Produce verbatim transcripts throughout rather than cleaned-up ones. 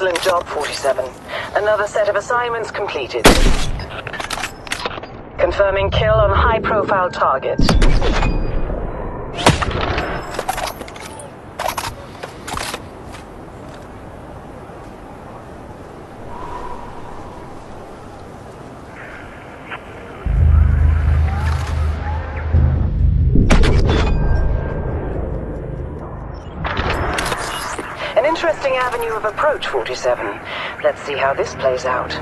Excellent job, forty-seven. Another set of assignments completed. Confirming kill on high-profile target. An interesting avenue of approach, forty-seven. Let's see how this plays out.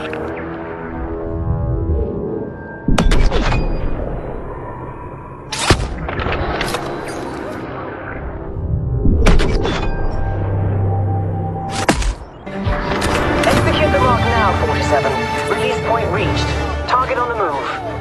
Execute the mark now, forty-seven. Release point reached. Target on the move.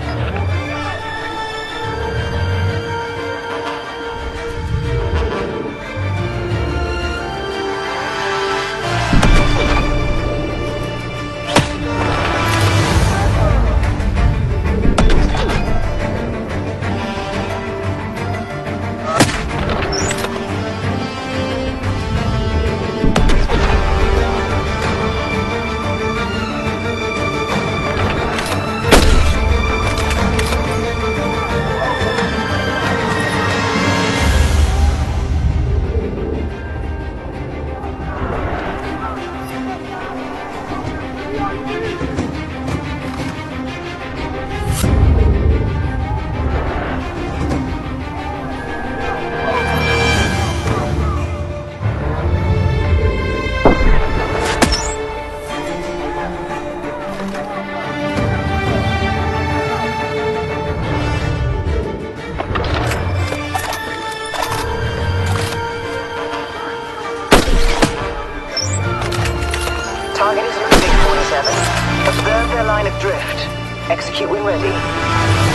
Target is moving, forty-seven. Observe their line of drift. Execute when ready.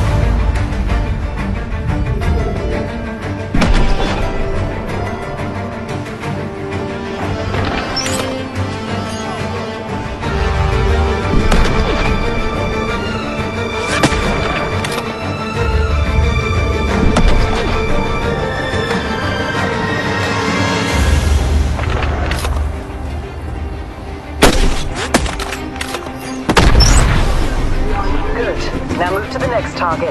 Good. Now move to the next target.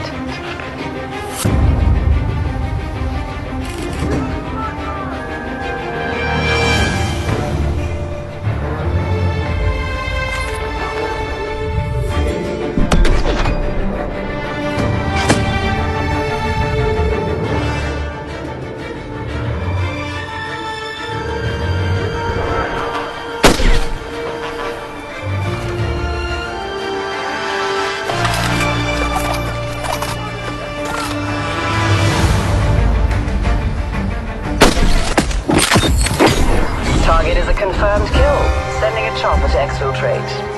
Target is a confirmed kill. Sending a chopper to exfiltrate.